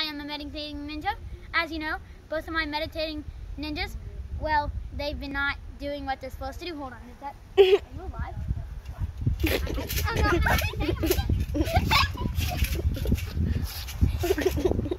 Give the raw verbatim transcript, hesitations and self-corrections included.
am a meditating ninja. As you know, both of my meditating ninjas, well, they've been not doing what they're supposed to do. Hold on, is that, are you alive? Oh, no, no.